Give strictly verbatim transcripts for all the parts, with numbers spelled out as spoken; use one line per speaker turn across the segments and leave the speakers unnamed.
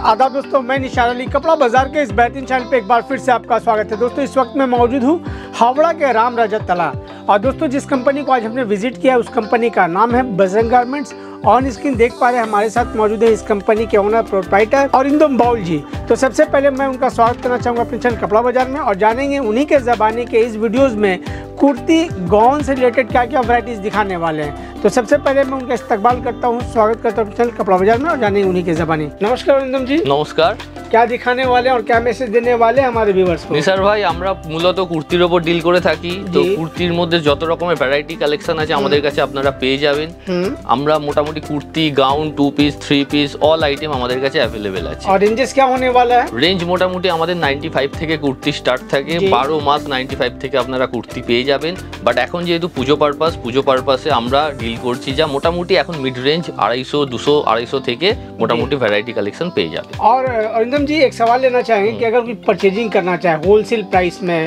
आदाब दोस्तों, मैं निशार अली कपड़ा बाजार के इस बेहतरीन चैनल पे एक बार फिर से आपका स्वागत है। दोस्तों इस वक्त मैं मौजूद हूँ हावड़ा के राम रजत तला और दोस्तों जिस कंपनी को आज हमने विजिट किया उस कंपनी का नाम है बजरंग गारमेंट्स। ऑन स्क्रीन देख पा रहे हैं हमारे साथ मौजूद है इस कंपनी के ओनर प्रोप्राइटर अरिंदम बाउल जी। तो सबसे पहले मैं उनका स्वागत करना चाहूँगा अपने चैनल कपड़ा बाजार में और जानेंगे उन्हीं के ज़बानी के इस वीडियोज़ में कुर्ती गाउन से रिलेटेड क्या क्या वैरायटीज़ दिखाने वाले हैं। तो सबसे पहले मैं उनका इस्तकबाल करता हूँ, स्वागत करता हूँ चैनल कपड़ा बाजार में और जानेंगे उन्हीं के ज़बानी। नमस्कार अरिंदम जी।
नमस्कार।
क्या दिखाने वाले हैं और क्या मैसेज देने वाले हैं हमारे व्यूअर्स को?
निसार भाई, আমরা মূলত কুর্তির উপর ডিল করে থাকি। তো কুর্তির মধ্যে যত রকমের ভ্যারাইটি কালেকশন আছে আমাদের কাছে আপনারা পেয়ে যাবেন। আমরা মোটামুটি kurti, gown, two piece, three piece all item আমাদের কাছে अवेलेबल আছে।
और रेंजेस क्या होने वाला है?
রেঞ্জ মোটামুটি আমাদের পঁচানব্বই থেকে কুর্তি স্টার্ট থাকে। বারো মাস পঁচানব্বই থেকে আপনারা কুর্তি পেয়ে যাবেন। বাট এখন যেহেতু পুজো পারপাস পুজো পারপাসে আমরা ডিল করছি, যা মোটামুটি এখন মিড রেঞ্জ আড়াইশো দুশো আড়াইশো থেকে মোটামুটি ভ্যারাইটি কালেকশন পেয়ে যাবেন।
और अरिंदम जी एक सवाल लेना चाहेंगे कि अगर कोई परचेजिंग करना चाहे होलसेल प्राइस में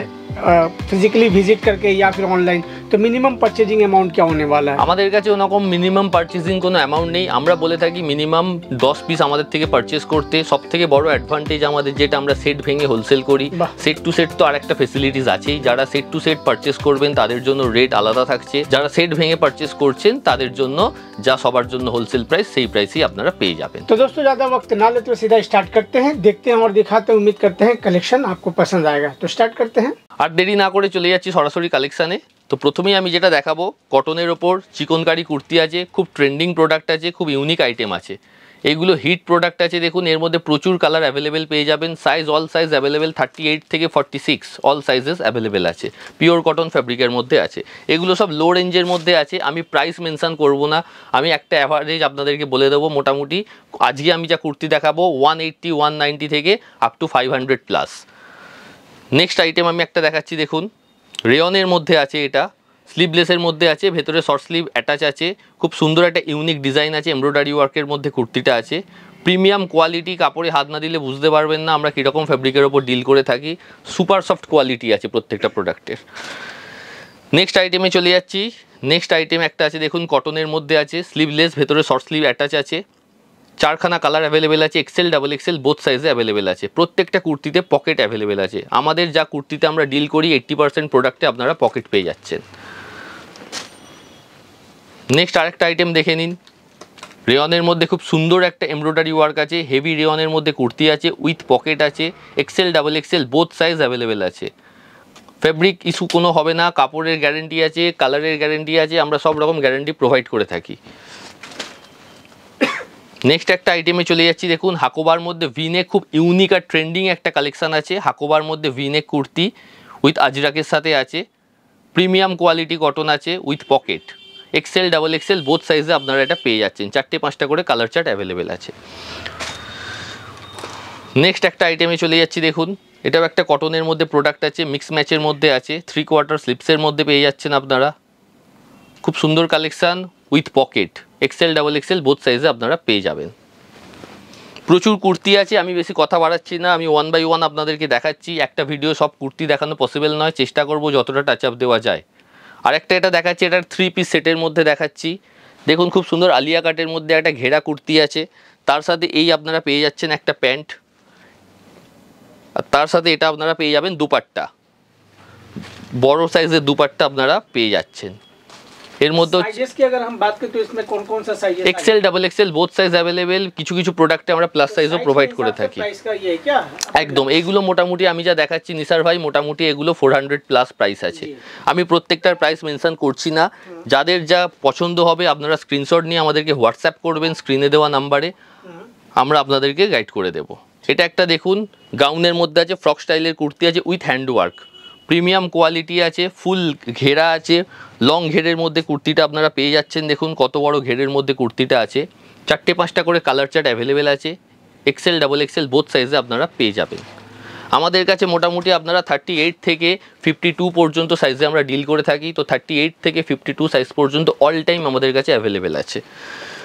फिजिकली विजिट करके या फिर ऑनलाइन, तो मिनिमम परचेजिंग अमाउंट क्या होने वाला है?
আমাদের কাছে ওরকম মিনিমাম পারচেজিং কোনো অ্যামাউন্ট নেই। আমরা বলে থাকি মিনিমাম দশ পিস আমাদের থেকে পারচেজ করতে। সব থেকে বড় অ্যাডভান্টেজ আমাদের যেটা, আমরা সেট ভেঙে হোলসেল করি। সেট টু সেট তো আরেকটা ফেসিলিটিস আছেই। যারা সেট টু সেট পারচেজ করবেন তাদের জন্য রেট আলাদা থাকছে। যারা সেট ভেঙে পারচেজ করছেন তাদের জন্য যা সবার জন্য হোলসেল প্রাইস সেই প্রাইসই আপনারা পেয়ে যাবেন।
तो दोस्तों ज़्यादा वक्त ना लेते हुए सीधा स्टार्ट करते हैं, देखते हैं और दिखाते हैं। उम्मीद करते हैं कलेक्शन आपको पसंद आएगा। तो स्टार्ट करते हैं।
আর দেরি না করে চলে যাচ্ছি সরাসরি কালেকশানে। তো প্রথমেই আমি যেটা দেখাবো, কটনের ওপর চিকনকারি কুর্তি আছে। খুব ট্রেন্ডিং প্রোডাক্ট আছে, খুব ইউনিক আইটেম আছে। এইগুলো হিট প্রোডাক্ট আছে। দেখুন এর মধ্যে প্রচুর কালার অ্যাভেলেবেল পেয়ে যাবেন। Size all size available, thirty eight থেকে forty six all sizes available আছে। পিওর কটন ফ্যাব্রিকের মধ্যে আছে। এগুলো সব লো রেঞ্জের মধ্যে আছে। আমি প্রাইস মেনশন করব না, আমি একটা অ্যাভারেজ আপনাদেরকে বলে দেবো। মোটামুটি আজকে আমি যা কুর্তি দেখাবো ওয়ান এইট্টি ওয়ান নাইনটি থেকে up to five hundred plus. Next item আমি একটা দেখাচ্ছি। দেখুন রেয়নের মধ্যে আছে, এটা স্লিভলেসের মধ্যে আছে, ভেতরে শর্ট স্লিভ অ্যাটাচ আছে। খুব সুন্দর একটা ইউনিক ডিজাইন আছে, এমব্রয়ডারি ওয়ার্কের মধ্যে কুর্তিটা আছে। প্রিমিয়াম কোয়ালিটি, কাপড়ে হাত না দিলে বুঝতে পারবেন না আমরা কীরকম ফ্যাব্রিকের ওপর ডিল করে থাকি। সুপার সফট কোয়ালিটি আছে প্রত্যেকটা প্রোডাক্টের। নেক্সট আইটেমে চলে যাচ্ছি। নেক্সট আইটেম একটা আছে, দেখুন কটনের মধ্যে আছে, স্লিভলেস, ভেতরে শর্ট স্লিভ অ্যাটাচ আছে। চারখানা কালার অ্যাভেলেবেল আছে, এক্সেল ডাবল এক্সেল বোথ সাইজে অ্যাভেলেবেল আছে। প্রত্যেকটা কুর্তিতে পকেট অ্যাভেলেবেল আছে। আমাদের যা কুর্তিতে আমরা ডিল করি এইট্টি পার্সেন্ট প্রোডাক্টে আপনারা পকেট পেয়ে যাচ্ছেন। নেক্সট আরেকটা আইটেম দেখে নিন। রেয়নের মধ্যে খুব সুন্দর একটা এমব্রয়ডারি ওয়ার্ক আছে, হেভি রেয়নের মধ্যে কুর্তি আছে, উইথ পকেট আছে, XL double XL both size available আছে। ফেব্রিক ইস্যু কোনো হবে না, কাপড়ের গ্যারেন্টি আছে, কালারের গ্যারেন্টি আছে, আমরা সব রকম গ্যারেন্টি প্রোভাইড করে থাকি। নেক্সট একটা আইটেমে চলে যাচ্ছি। দেখুন হাকোবার মধ্যে ভিনেক, খুব ইউনিক আর ট্রেন্ডিং একটা কালেকশান আছে। হাকোবার মধ্যে ভিনেক কুর্তি উইথ আজরাকের সাথে আছে। প্রিমিয়াম কোয়ালিটি কটন আছে with pocket, XL double XL both সাইজে আপনারা এটা পেয়ে যাচ্ছেন। চারটে পাঁচটা করে কালার চার্ট অ্যাভেলেবেল আছে। নেক্সট একটা আইটেমে চলে যাচ্ছি। দেখুন এটাও একটা কটনের মধ্যে প্রোডাক্ট আছে, মিক্স ম্যাচের মধ্যে আছে, থ্রি কোয়ার্টার স্লিপসের মধ্যে পেয়ে যাচ্ছেন আপনারা। খুব সুন্দর collection with pocket, XL double XL both সাইজে আপনারা পেয়ে যাবেন। প্রচুর কুর্তি আছে, আমি বেশি কথা বাড়াচ্ছি না, আমি ওয়ান বাই ওয়ান আপনাদেরকে দেখাচ্ছি। একটা ভিডিও সব কুর্তি দেখানো পসিবল নয়, চেষ্টা করব যতটা টাচ আপ দেওয়া যায়। আরেকটা এটা দেখাচ্ছি, এটা থ্রি পিস সেটের মধ্যে দেখাচ্ছি। দেখুন খুব সুন্দর আলিয়া কাটের মধ্যে একটা ঘেরা কুর্তি আছে, তার সাথে এই আপনারা পেয়ে যাচ্ছেন একটা প্যান্ট, আর তার সাথে এটা আপনারা পেয়ে যাবেন দুপাট্টা, বড় সাইজের দুপাট্টা আপনারা পেয়ে যাচ্ছেন। এর মধ্যে
साइजेस की अगर हम बात करें तो इसमें कौन कौन सा साइज है?
XL double XL both size available. কিছু কিছু প্রোডাক্টে আমরা প্লাস সাইজও প্রোভাইড করে থাকি।
प्राइस का ये क्या
একদম এইগুলো মোটামুটি আমি যা দেখাচ্ছি নিসার ভাই, মোটামুটি এগুলো ফোর হান্ড্রেড প্লাস প্রাইস আছে। আমি প্রত্যেকটার প্রাইস মেনশন করছি না। যাদের যা পছন্দ হবে আপনারা স্ক্রিনশট নিয়ে আমাদেরকে হোয়াটসঅ্যাপ করবেন স্ক্রিনে দেওয়া নাম্বারে, আমরা আপনাদেরকে গাইড করে দেব। এটা একটা দেখুন গাউনের মধ্যে আছে, ফ্রক স্টাইলের কুর্তি আছে with hand work, premium quality আছে, ফুল ঘেরা আছে, লং ঘেরের মধ্যে কুর্তিটা আপনারা পেয়ে যাচ্ছেন। দেখুন কত বড় ঘেরের মধ্যে কুর্তিটা আছে। চারটে পাঁচটা করে কালার চার্ট অ্যাভেলেবেল আছে, এক্সেল ডাবল এক্সেল বোথ সাইজে আপনারা পেয়ে যাবেন। আমাদের কাছে মোটামুটি আপনারা থার্টি এইট থেকে ফিফটি টু পর্যন্ত সাইজে আমরা ডিল করে থাকি। তো থার্টি এইট থেকে ফিফটি টু সাইজ পর্যন্ত অল টাইম আমাদের কাছে অ্যাভেলেবেল আছে।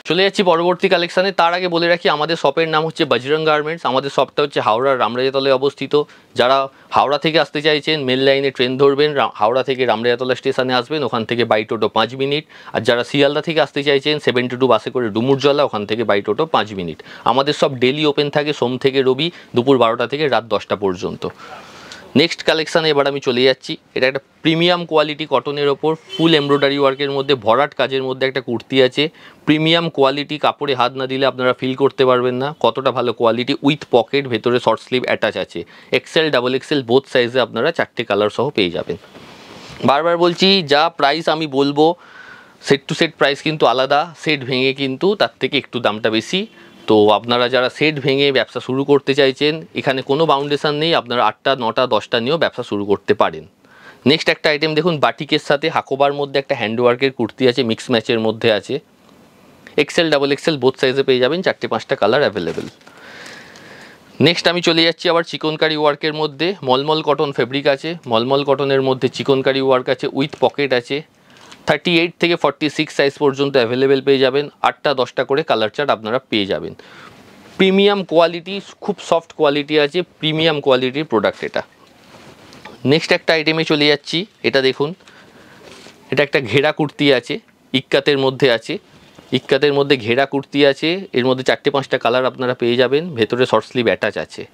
চলে যাচ্ছি পরবর্তী কালেকশানে। তার আগে বলে রাখি আমাদের শপের নাম হচ্ছে বজরং গার্মেন্টস। আমাদের শপটা হচ্ছে হাওড়ার রামরাজাতলায় অবস্থিত। যারা হাওড়া থেকে আসতে চাইছেন মেল লাইনে ট্রেন ধরবেন, হাওড়া থেকে রামরাজাতলা স্টেশনে আসবেন, ওখান থেকে বাই টোটো পাঁচ মিনিট। আর যারা শিয়ালদা থেকে আসতে চাইছেন সেভেন্টি টু বাসে করে ডুমুরজলা, ওখান থেকে বাই টোটো পাঁচ মিনিট। আমাদের সব ডেলি ওপেন থাকে সোম থেকে রবি দুপুর বারোটা থেকে রাত দশটা পর্যন্ত। নেক্সট কালেকশানে এবার আমি চলে যাচ্ছি। এটা একটা প্রিমিয়াম কোয়ালিটি কটনের ওপর ফুল এমব্রয়ডারি ওয়ার্কের মধ্যে ভরাট কাজের মধ্যে একটা কুর্তি আছে। প্রিমিয়াম কোয়ালিটি, কাপড়ে হাত না দিলে আপনারা ফিল করতে পারবেন না কতটা ভালো কোয়ালিটি। উইথ পকেট, ভেতরে শর্ট স্লিভ অ্যাটাচ আছে। এক্সেল ডাবল এক্সেল বোথ সাইজে আপনারা চারটে কালার সহ পেয়ে যাবেন। বারবার বলছি, যা প্রাইস আমি বলবো সেট টু সেট প্রাইস কিন্তু আলাদা, সেট ভেঙে কিন্তু তার থেকে একটু দামটা বেশি। তো আপনারা যারা সেট ভেঙে ব্যবসা শুরু করতে চাইছেন, এখানে কোনো বাউন্ডেশন নেই, আপনারা আটটা নটা দশটা নিয়েও ব্যবসা শুরু করতে পারেন। নেক্সট একটা আইটেম দেখুন, বাটিকের সাথে হাকোবার মধ্যে একটা হ্যান্ডওয়ার্কের কুর্তি আছে, মিক্স ম্যাচের মধ্যে আছে। এক্সেল ডাবল এক্সেল বোথ সাইজে পেয়ে যাবেন, চারটে পাঁচটা কালার অ্যাভেলেবেল। নেক্সট আমি চলে যাচ্ছি আবার চিকনকারি ওয়ার্কের মধ্যে। মলমল কটন ফেব্রিক আছে, মলমল কটনের মধ্যে চিকনকারি ওয়ার্ক আছে, উইথ পকেট আছে। থার্টি এইট থেকে ফর্টি সিক্স সাইজ পর্যন্ত অ্যাভেলেবেল পেয়ে যাবেন। আটটা দশটা করে কালার চার্ট আপনারা পেয়ে যাবেন। প্রিমিয়াম কোয়ালিটি, খুব সফট কোয়ালিটি আছে, প্রিমিয়াম কোয়ালিটির প্রোডাক্ট এটা। নেক্সট একটা আইটেমে চলে যাচ্ছি। এটা দেখুন, এটা একটা ঘেরা কুর্তি আছে, ইক্কাতের মধ্যে আছে। ইক্কাতের মধ্যে ঘেরা কুর্তি আছে, এর মধ্যে চারটে পাঁচটা কালার আপনারা পেয়ে যাবেন। ভেতরে শর্ট স্লিভ অ্যাটাচ আছে।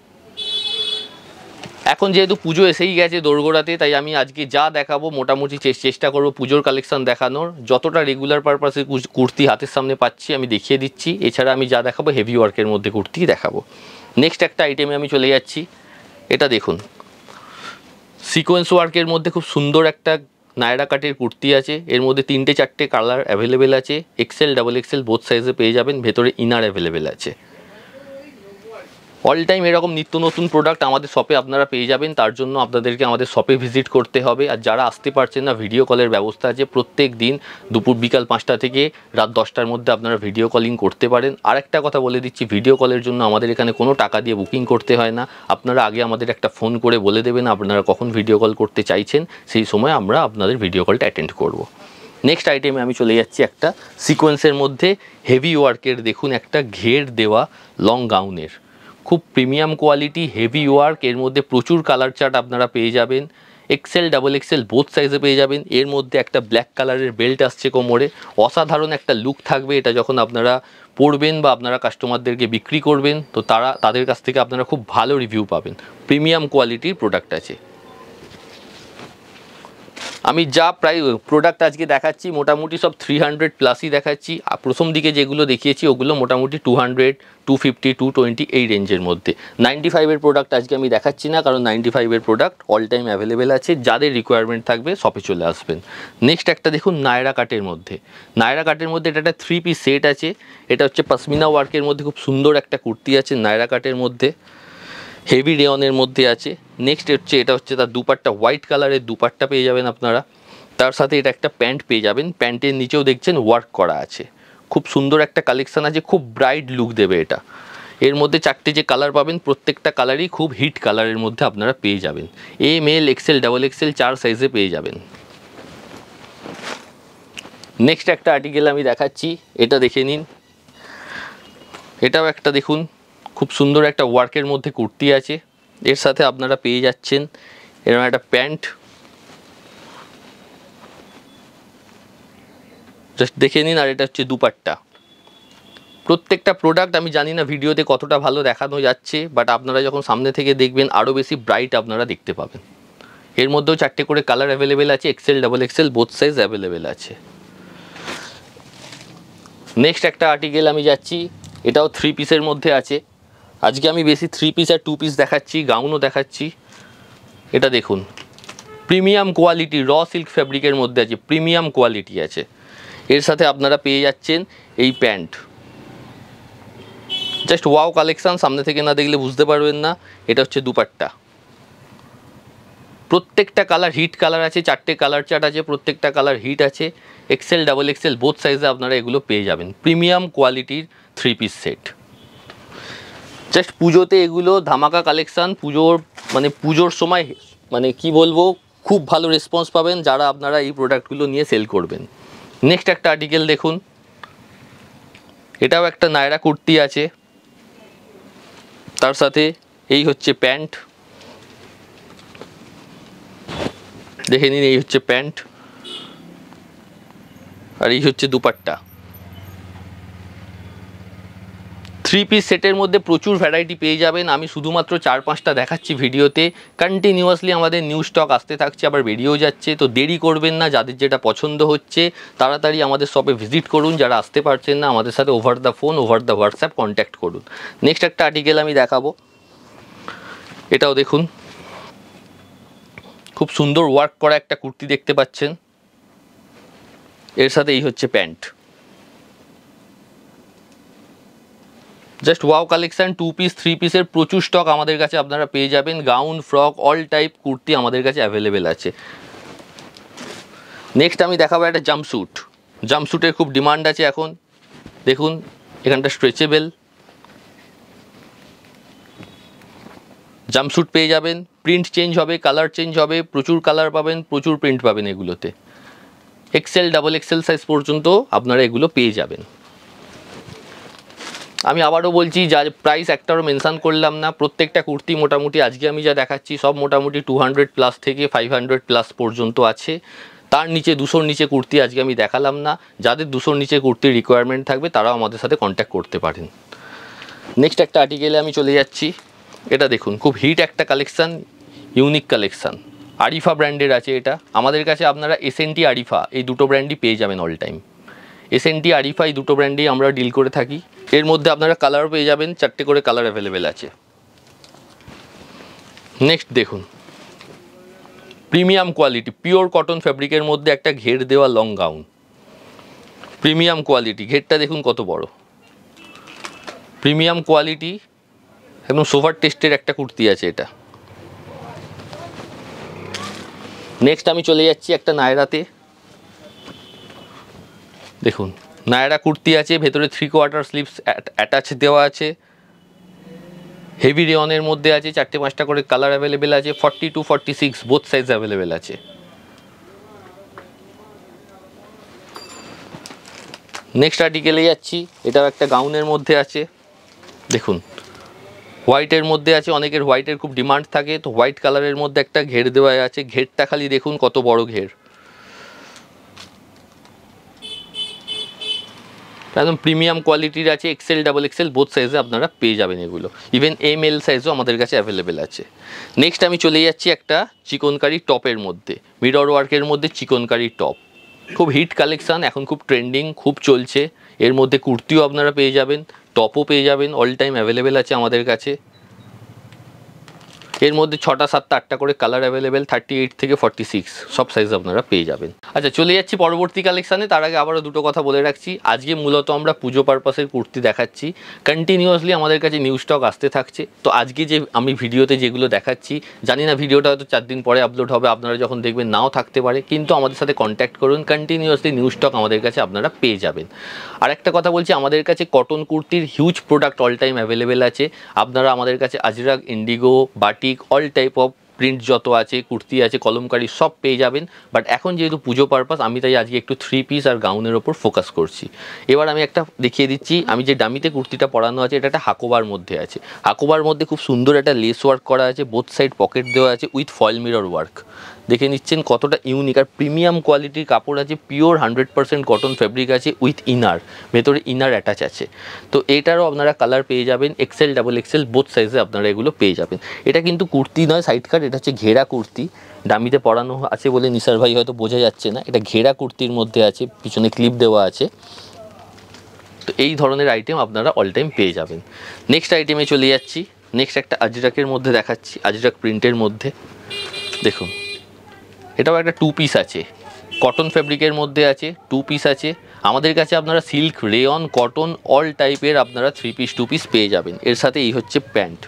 এখন যেহেতু পুজো এসেই গেছে দোরগোড়াতে, তাই আমি আজকে যা দেখাবো মোটামুটি চেষ্টা করবো পুজোর কালেকশন দেখানোর। যতটা রেগুলার পারপাসে কুর্তি হাতের সামনে পাচ্ছি আমি দেখিয়ে দিচ্ছি। এছাড়া আমি যা দেখাবো হেভি ওয়ার্কের মধ্যে কুর্তি দেখাবো। নেক্সট একটা আইটেমে আমি চলে যাচ্ছি। এটা দেখুন, সিকোয়েন্স ওয়ার্কের মধ্যে খুব সুন্দর একটা নায়রা কাটের কুর্তি আছে। এর মধ্যে তিনটে চারটে কালার অ্যাভেলেবেল আছে। এক্সেল ডাবল এক্সেল বোথ সাইজে পেয়ে যাবেন। ভেতরে ইনার অ্যাভেলেবেল আছে। অল টাইম এরকম নিত্য নতুন প্রোডাক্ট আমাদের শপে আপনারা পেয়ে যাবেন। তার জন্য আপনাদেরকে আমাদের শপে ভিজিট করতে হবে। আর যারা আসতে পারছেন না, ভিডিও কলের ব্যবস্থা আছে। প্রত্যেক দিন দুপুর বিকাল পাঁচটা থেকে রাত দশটার মধ্যে আপনারা ভিডিও কলিং করতে পারেন। আরেকটা কথা বলে দিচ্ছি, ভিডিও কলের জন্য আমাদের এখানে কোনো টাকা দিয়ে বুকিং করতে হয় না। আপনারা আগে আমাদের একটা ফোন করে বলে দেবেন আপনারা কখন ভিডিও কল করতে চাইছেন, সেই সময় আমরা আপনাদের ভিডিও কলটা অ্যাটেন্ড করব। নেক্সট আইটেমে আমি চলে যাচ্ছি একটা সিকোয়েন্সের মধ্যে হেভি ওয়ার্কের, দেখুন একটা ঘের দেওয়া লং গাউনের, খুব প্রিমিয়াম কোয়ালিটি হেভি ওয়ার্ক। এর মধ্যে প্রচুর কালার চার্ট আপনারা পেয়ে যাবেন। এক্সেল ডাবল এক্সেল বোথ সাইজে পেয়ে যাবেন। এর মধ্যে একটা ব্ল্যাক কালারের বেল্ট আসছে কোমরে, অসাধারণ একটা লুক থাকবে এটা যখন আপনারা পরবেন বা আপনারা কাস্টমারদেরকে বিক্রি করবেন, তো তারা তাদের কাছ থেকে আপনারা খুব ভালো রিভিউ পাবেন। প্রিমিয়াম কোয়ালিটির প্রোডাক্ট আছে। আমি যা প্রায় প্রোডাক্ট আজকে দেখাচ্ছি মোটামুটি সব থ্রি হান্ড্রেড প্লাসই দেখাচ্ছি। আর প্রথম দিকে যেগুলো দেখিয়েছি ওগুলো মোটামুটি two hundred two fifty two twenty এই রেঞ্জের মধ্যে। নাইনটি ফাইভের প্রোডাক্ট আজকে আমি দেখাচ্ছি না, কারণ নাইনটি ফাইভের প্রোডাক্ট অল টাইম অ্যাভেলেবেল আছে। যাদের রিকোয়ারমেন্ট থাকবে শপে চলে আসবেন। নেক্সট একটা দেখুন নায়রা কাটের মধ্যে। নায়রা কাটের মধ্যে এটা একটা থ্রি পিস সেট আছে। এটা হচ্ছে পশমিনা ওয়ার্কের মধ্যে খুব সুন্দর একটা কুর্তি আছে নায়রা কাটের মধ্যে, হেভি রেয়নের মধ্যে আছে। নেক্সট হচ্ছে এটা হচ্ছে তার দুপাট্টা, হোয়াইট কালারের দুপাট্টা পেয়ে যাবেন আপনারা। তার সাথে এটা একটা প্যান্ট পেয়ে যাবেন, প্যান্টের নিচেও দেখছেন ওয়ার্ক করা আছে। খুব সুন্দর একটা কালেকশান আছে, খুব ব্রাইট লুক দেবে এটা। এর মধ্যে চারটে যে কালার পাবেন প্রত্যেকটা কালারই খুব হিট কালারের মধ্যে আপনারা পেয়ে যাবেন। M L XL double XL চার সাইজে পেয়ে যাবেন। নেক্সট একটা আর্টিকেল আমি দেখাচ্ছি, এটা দেখে নিন। এটাও একটা দেখুন, খুব সুন্দর একটা ওয়ার্কের মধ্যে কুর্তি আছে। এর সাথে আপনারা পেয়ে যাচ্ছেন এরকম একটা প্যান্ট, জাস্ট দেখে নিন। আর এটা হচ্ছে দুপাট্টা। প্রত্যেকটা প্রোডাক্ট আমি জানি না ভিডিওতে কতটা ভালো দেখানো যাচ্ছে, বাট আপনারা যখন সামনে থেকে দেখবেন আরও বেশি ব্রাইট আপনারা দেখতে পাবেন। এর মধ্যেও চারটে করে কালার অ্যাভেলেবেল আছে, XL double XL both size available আছে। নেক্সট একটা আর্টিকেল আমি যাচ্ছি, এটাও থ্রি পিসের মধ্যে আছে। আজকে আমি বেশি থ্রি পিস আর টু পিস দেখাচ্ছি, গাউনও দেখাচ্ছি। এটা দেখুন, প্রিমিয়াম কোয়ালিটি র সিল্ক ফ্যাব্রিকের মধ্যে আছে, প্রিমিয়াম কোয়ালিটি আছে। এর সাথে আপনারা পেয়ে যাচ্ছেন এই প্যান্ট। জাস্ট ওয়াও কালেকশান, সামনে থেকে না দেখলে বুঝতে পারবেন না। এটা হচ্ছে দুপাট্টা, প্রত্যেকটা কালার হিট কালার আছে, চারটে কালার চার্ট আছে, প্রত্যেকটা কালার হিট আছে। এক্সেল ডাবল এক্সেল বোথ সাইজে আপনারা এগুলো পেয়ে যাবেন। প্রিমিয়াম কোয়ালিটির থ্রি পিস সেট। জাস্ট পুজোতে এগুলো ধামাকা কালেকশান। পুজোর মানে পুজোর সময় মানে কি বলবো, খুব ভালো রেসপন্স পাবেন যারা আপনারা এই প্রোডাক্টগুলো নিয়ে সেল করবেন। নেক্সট একটা আর্টিকেল দেখুন, এটাও একটা নায়রা কুর্তি আছে, তার সাথে এই হচ্ছে প্যান্ট, দেখে নিন এই হচ্ছে প্যান্ট আর এই হচ্ছে দুপাট্টা। থ্রি পিস সেটের মধ্যে প্রচুর ভ্যারাইটি পেয়ে যাবেন। আমি শুধুমাত্র চার পাঁচটা দেখাচ্ছি ভিডিওতে, কন্টিনিউয়াসলি আমাদের নিউ স্টক আসতে থাকছে, আবার বেরিয়েও যাচ্ছে। তো দেরি করবেন না, যাদের যেটা পছন্দ হচ্ছে তাড়াতাড়ি আমাদের শপে ভিজিট করুন। যারা আসতে পারছেন না আমাদের সাথে over the phone over the WhatsApp contact করুন। নেক্সট একটা আর্টিকেল আমি দেখাবো, এটাও দেখুন, খুব সুন্দর ওয়ার্ক করা একটা কুর্তি দেখতে পাচ্ছেন, এর সাথে এই হচ্ছে pant. Just wow collection, two piece three পিসের প্রচুর স্টক আমাদের কাছে আপনারা পেয়ে যাবেন। Gown, frock, all type kurti আমাদের কাছে অ্যাভেলেবেল আছে। নেক্সট আমি দেখাবো একটা জাম্পস্যুট। জাম্পস্যুটের খুব ডিমান্ড আছে এখন, দেখুন এখানটা স্ট্রেচেবল জাম্পস্যুট পেয়ে যাবেন। প্রিন্ট চেঞ্জ হবে, কালার চেঞ্জ হবে, প্রচুর কালার পাবেন, প্রচুর প্রিন্ট পাবেন এগুলোতে। এক্সেল ডাবল এক্সেল সাইজ পর্যন্ত আপনারা এগুলো পেয়ে যাবেন। আমি আবারও বলছি, যা প্রাইস একটারও মেনশন করলাম না, প্রত্যেকটা কুর্তি মোটামুটি আজকে আমি যা দেখাচ্ছি সব মোটামুটি টু হান্ড্রেড প্লাস থেকে ফাইভ হান্ড্রেড প্লাস পর্যন্ত আছে। তার নিচে দুশোর নিচে কুর্তি আজকে আমি দেখালাম না। যাদের দুশোর নিচে কুর্তির রিকোয়ারমেন্ট থাকবে তারাও আমাদের সাথে কন্ট্যাক্ট করতে পারেন। নেক্সট একটা আর্টিকেলে আমি চলে যাচ্ছি, এটা দেখুন খুব হিট একটা কালেকশান, ইউনিক কালেকশান, আরিফা ব্র্যান্ডের আছে এটা। আমাদের কাছে আপনারা এসএনটি আরিফা এই দুটো ব্র্যান্ডই পেয়ে যাবেন অল টাইম। এসএনটি আরিফা এই দুটো ব্র্যান্ডেই আমরা ডিল করে থাকি। এর মধ্যে আপনারা কালারও পেয়ে যাবেন, চারটে করে কালার অ্যাভেলেবেল আছে। নেক্সট দেখুন, প্রিমিয়াম কোয়ালিটি পিওর কটন ফ্যাব্রিকের মধ্যে একটা ঘের দেওয়া লং গাউন, প্রিমিয়াম কোয়ালিটি। ঘেরটা দেখুন কত বড়, প্রিমিয়াম কোয়ালিটি, একদম সোভার টেস্টের একটা কুর্তি আছে এটা। নেক্সট আমি চলে যাচ্ছি একটা নায়রাতে, দেখুন নায়রা কুর্তি আছে, ভেতরে থ্রি কোয়ার্টার স্লিভস অ্যাটাচ দেওয়া আছে, হেভি রেয়নের মধ্যে আছে, চারটে পাঁচটা করে কালার অ্যাভেলেবেল আছে, forty two forty six both size available আছে। নেক্সট আর্টিকেলে যাচ্ছি, এটাও একটা গাউনের মধ্যে আছে, দেখুন হোয়াইটের মধ্যে আছে, অনেকের হোয়াইটের খুব ডিমান্ড থাকে, তো হোয়াইট কালারের মধ্যে একটা ঘের দেওয়া আছে। ঘেরটা খালি দেখুন কত বড় ঘের, একদম প্রিমিয়াম কোয়ালিটির আছে। এক্সেল ডাবল এক্সেল বোথ সাইজে আপনারা পেয়ে যাবেন এগুলো, ইভেন এম এল সাইজও আমাদের কাছে অ্যাভেলেবেল আছে। নেক্সট আমি চলে যাচ্ছি একটা চিকনকারি টপের মধ্যে, মিরর ওয়ার্কের মধ্যে চিকনকারি টপ, খুব হিট কালেকশান, এখন খুব ট্রেন্ডিং, খুব চলছে। এর মধ্যে কুর্তিও আপনারা পেয়ে যাবেন, টপও পেয়ে যাবেন, অল টাইম অ্যাভেলেবেল আছে আমাদের কাছে। এর মধ্যে ছটা সাতটা আটটা করে কালার অ্যাভেলেবেল, থার্টি এইট থেকে ফর্টি সিক্স সব সাইজ আপনারা পেয়ে যাবেন। আচ্ছা চলে যাচ্ছি পরবর্তী কালেকশানে, তার আগে আবারও দুটো কথা বলে রাখছি। আজকে মূলত আমরা পুজো পারপাসের কুর্তি দেখাচ্ছি, কন্টিনিউয়াসলি আমাদের কাছে নিউ স্টক আসতে থাকছে। তো আজকে যে আমি ভিডিওতে যেগুলো দেখাচ্ছি, জানি না ভিডিওটা হয়তো চার দিন পরে আপলোড হবে, আপনারা যখন দেখবেন নাও থাকতে পারে, কিন্তু আমাদের সাথে কন্ট্যাক্ট করুন, কন্টিনিউয়াসলি নিউ স্টক আমাদের কাছে আপনারা পেয়ে যাবেন। আর একটা কথা বলছি, আমাদের কাছে কটন কুর্তির huge product all time available আছে। আপনারা আমাদের কাছে Ajrak, indigo, batik, all type of print যত আছে, কুর্তি আছে, কলমকারি সব পেয়ে যাবেন। বাট এখন যেহেতু পুজো পারপাস, আমি তাই আজকে একটু থ্রি পিস আর গাউনের ওপর ফোকাস করছি। এবার আমি একটা দেখিয়ে দিচ্ছি, আমি যে ডামিতে কুর্তিটা পরানো আছে এটা একটা হাকোবার মধ্যে আছে। হাকোবার মধ্যে খুব সুন্দর একটা লেস ওয়ার্ক করা আছে, বোথ সাইড পকেট দেওয়া আছে উইথ ফয়েল মিরর ওয়ার্ক। দেখে নিচ্ছেন কতটা ইউনিক আর প্রিমিয়াম কোয়ালিটির কাপড় আছে, pure hundred percent cotton fabric আছে, উইথ ইনার, ভেতরে ইনার অ্যাটাচ আছে। তো এটারও আপনারা কালার পেয়ে যাবেন, এক্সেল ডাবল এক্সেল বোথ সাইজে আপনারা এগুলো পেয়ে যাবেন। এটা কিন্তু কুর্তি নয়, সাইড কাট, এটা হচ্ছে ঘেরা কুর্তি। ডামিতে পরানো আছে বলে নিসার ভাই হয়তো বোঝা যাচ্ছে না, এটা ঘেরা কুর্তির মধ্যে আছে, পিছনে ক্লিপ দেওয়া আছে। তো এই ধরনের আইটেম আপনারা অল টাইম পেয়ে যাবেন। নেক্সট আইটেমে চলে যাচ্ছি, নেক্সট একটা আজরাকের মধ্যে দেখাচ্ছি, আজরাক প্রিন্টের মধ্যে দেখুন, এটাও একটা টু পিস আছে, কটন ফ্যাব্রিকের মধ্যে আছে, টু পিস আছে। আমাদের কাছে আপনারা সিল্ক, রেয়ন, কটন অল টাইপের আপনারা থ্রি পিস টু পিস পেয়ে যাবেন। এর সাথে এই হচ্ছে প্যান্ট,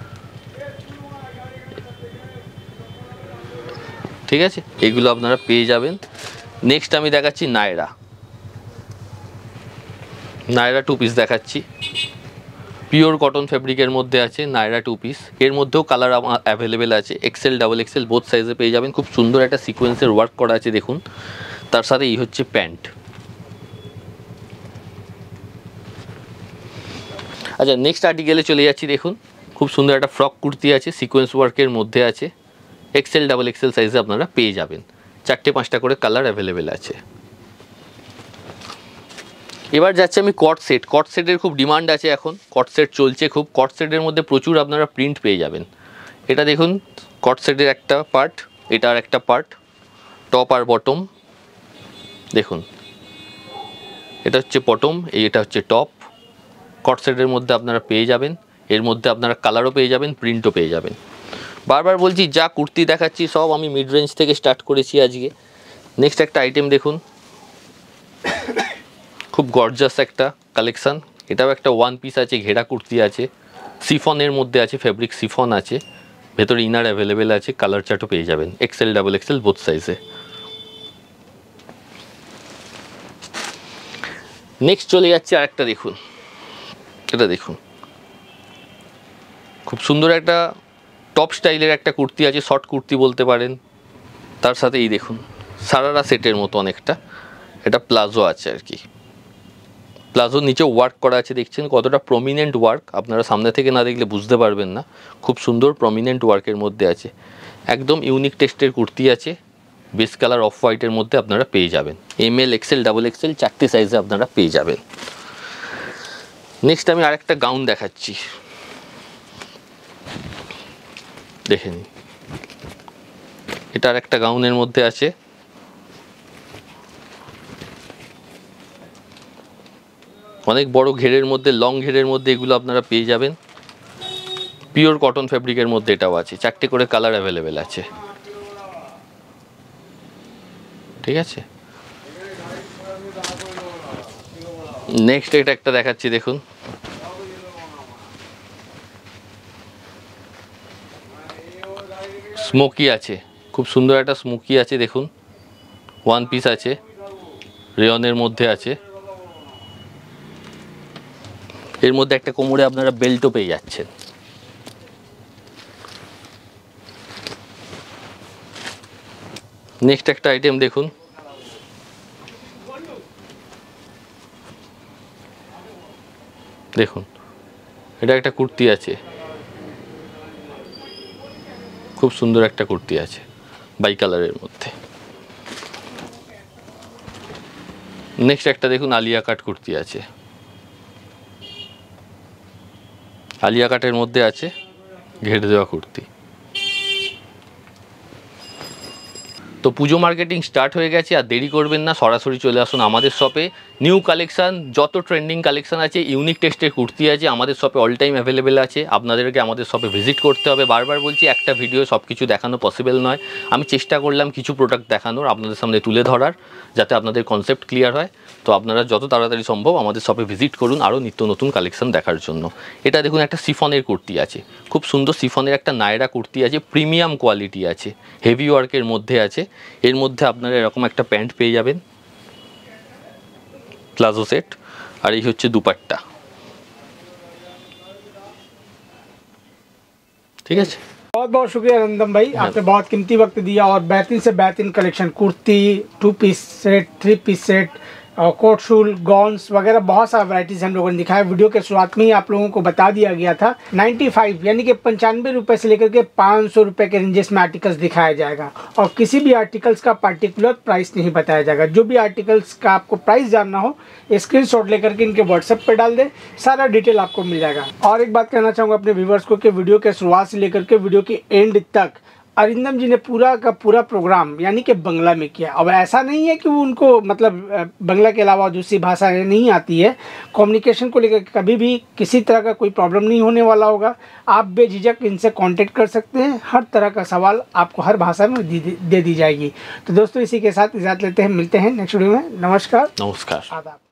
ঠিক আছে, এগুলো আপনারা পেয়ে যাবেন। নেক্সট আমি দেখাচ্ছি নায়রা, নায়রা টু পিস দেখাচ্ছি, পিওর কটন ফ্যাব্রিকের মধ্যে আছে নায়রা টু পিস। এর মধ্যেও কালার অ্যাভেলেবেল আছে, এক্সেল ডাবল এক্সেল বোথ সাইজে পেয়ে যাবেন। খুব সুন্দর একটা সিকোয়েন্সের ওয়ার্ক করা আছে দেখুন, তার সাথে এই হচ্ছে প্যান্ট। আচ্ছা নেক্সট আর্টিকেলে চলে যাচ্ছি। দেখুন খুব সুন্দর একটা ফ্রক কুর্তি আছে, সিকোয়েন্স ওয়ার্কের মধ্যে আছে, এক্সেল ডাবল এক্সেল সাইজে আপনারা পেয়ে যাবেন। চারটে পাঁচটা করে কালার অ্যাভেলেবেল আছে। এবার যাচ্ছে আমি কট সেট। কট সেটের খুব ডিমান্ড আছে এখন, কট সেট চলছে খুব। কট সেটের মধ্যে প্রচুর আপনারা প্রিন্ট পেয়ে যাবেন। এটা দেখুন কট সেটের একটা পার্ট, এটা আর একটা পার্ট, টপ আর বটম। দেখুন এটা হচ্ছে বটম, এই এটা হচ্ছে টপ। কট সেটের মধ্যে আপনারা পেয়ে যাবেন। এর মধ্যে আপনারা কালারও পেয়ে যাবেন, প্রিন্টও পেয়ে যাবেন। বারবার বলছি যা কুর্তি দেখাচ্ছি সব আমি মিড রেঞ্জ থেকে স্টার্ট করেছি আজকে। নেক্সট একটা আইটেম দেখুন, খুব গর্জাস একটা কালেকশান। এটাও একটা ওয়ান পিস আছে, ঘেরা কুর্তি আছে, সিফনের মধ্যে আছে, ফেব্রিক সিফন আছে, ভেতরে ইনার অ্যাভেলেবেল আছে, কালার চার্টও পেয়ে যাবেন, এক্সেল ডাবল এক্সেল বোথ সাইজে। নেক্সট চলে যাচ্ছে আরেকটা দেখুন, এটা দেখুন খুব সুন্দর একটা টপ স্টাইলের একটা কুর্তি আছে, শর্ট কুর্তি বলতে পারেন। তার সাথে এই দেখুন সারারা সেটের মতো অনেকটা, এটা প্লাজো আছে আর কি। প্লাজোর নিচে ওয়ার্ক করা আছে, দেখছেন কতটা প্রমিনেন্ট ওয়ার্ক, আপনারা সামনে থেকে না দেখলে বুঝতে পারবেন না। খুব সুন্দর প্রমিনেন্ট ওয়ার্কের মধ্যে আছে, একদম ইউনিক টেস্টের কুর্তি আছে। বেস কালার অফ হোয়াইটের মধ্যে আপনারা পেয়ে যাবেন। M L XL double XL চারটে সাইজে আপনারা পেয়ে যাবেন। নেক্সট আমি আরেকটা গাউন দেখাচ্ছি, দেখে নিন। এটা আর একটা গাউনের মধ্যে আছে, অনেক বড় ঘেরের মধ্যে, লং ঘেরের মধ্যে এগুলো আপনারা পেয়ে যাবেন। পিওর কটন ফ্যাব্রিকের মধ্যে এটাও আছে, চারটে করে কালার অ্যাভেলেবেল আছে। ঠিক আছে, নেক্সট এটা একটা দেখাচ্ছি দেখুন, স্মোকি আছে, খুব সুন্দর একটা স্মোকি আছে দেখুন, ওয়ান পিস আছে, রেয়নের মধ্যে আছে। এর মধ্যে একটা কোমরে আপনারা বেল্টও পেয়ে যাচ্ছেন। নেক্সট একটা আইটেম দেখুন, দেখুন এটা একটা কুর্তি আছে, খুব সুন্দর একটা কুর্তি আছে বাই কালারের মধ্যে। নেক্সট একটা দেখুন আলিয়া কাট কুর্তি আছে, আলিয়া কাটের মধ্যে আছে, ঘেরে দেওয়া কুর্তি। তো পুজো মার্কেটিং স্টার্ট হয়ে গেছে, আর দেরি করবেন না, সরাসরি চলে আসুন আমাদের শপে। নিউ কালেকশান, যত ট্রেন্ডিং কালেকশান আছে, ইউনিক টেস্টের কুর্তি আছে আমাদের শপে অল টাইম অ্যাভেলেবেল আছে। আপনাদেরকে আমাদের শপে ভিজিট করতে হবে। বারবার বলছি একটা ভিডিও সব কিছু দেখানো পসিবল নয়, আমি চেষ্টা করলাম কিছু প্রোডাক্ট দেখানোর, আপনাদের সামনে তুলে ধরার, যাতে আপনাদের কনসেপ্ট ক্লিয়ার হয়। তো আপনারা যত তাড়াতাড়ি সম্ভব আমাদের শপে ভিজিট করুন আরও নিত্য নতুন কালেকশান দেখার জন্য। এটা দেখুন একটা সিফনের কুর্তি আছে, খুব সুন্দর সিফনের একটা নায়রা কুর্তি আছে, প্রিমিয়াম কোয়ালিটি আছে, হেভি ওয়ার্কের মধ্যে আছে। এর মধ্যে আপনারা এরকম একটা প্যান্ট পেয়ে যাবেন, প্লাজো সেট, আর এই হচ্ছে দুপাট্টা। ঠিক আছে,
बहुत बहुत शुक्रिया नंदन भाई, आपने बहुत कीमती वक्त दिया और बेहतरीन से बेहतरीन collection, kurti, two piece set, three piece set और कोट शूल, गॉन्स वगैरह बहुत सारा वैराइटीज हम लोगों ने दिखाया। वीडियो के शुरुआत में ही आप लोगों को बता दिया गया था पचानवे यानी कि पंचानवे रुपये से लेकर के पाँच सौ रुपये के रेंजेस में आर्टिकल्स दिखाया जाएगा, और किसी भी आर्टिकल्स का पार्टिकुलर प्राइस नहीं बताया जाएगा। जो भी आर्टिकल्स का आपको प्राइस जानना हो स्क्रीनशॉट लेकर के इनके व्हाट्सएप पे डाल दें, सारा डिटेल आपको मिल जाएगा। और एक बात कहना चाहूँगा अपने व्यूवर्स को कि वीडियो के शुरुआत से लेकर के वीडियो के एंड तक अरिंदम जी ने पूरा का पूरा प्रोग्राम यानी कि बंगला में किया। अब ऐसा नहीं है कि वो उनको मतलब बंगला के अलावा दूसरी भाषाएं नहीं आती है, कम्युनिकेशन को लेकर कभी भी किसी तरह का कोई प्रॉब्लम नहीं होने वाला होगा। आप बेझिझक इनसे कांटेक्ट कर सकते हैं, हर तरह का सवाल आपको हर भाषा में दे दी जाएगी। तो दोस्तों इसी के साथ इजाज़त लेते हैं, मिलते हैं नेक्स्ट वीडियो में। नमस्कार,
नमस्कार।
आदाब।